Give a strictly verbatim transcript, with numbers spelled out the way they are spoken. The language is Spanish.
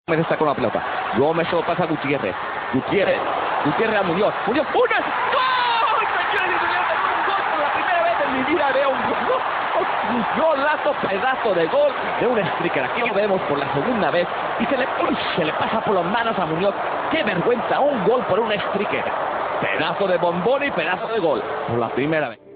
Gómez está con la pelota. Gómez se lo pasa a Gutiérrez. Gutiérrez. Gutiérrez a Muñoz. Muñoz. ¡Muñoz! ¡Gol! Señores y señores, un gol por la primera vez en mi vida veo un gol. Golazo, pedazo de gol de un striker. Aquí lo vemos por la segunda vez. Y se le, uy, se le pasa por las manos a Muñoz. ¡Qué vergüenza! Un gol por un striker. Pedazo de bombón y pedazo de gol. Por la primera vez.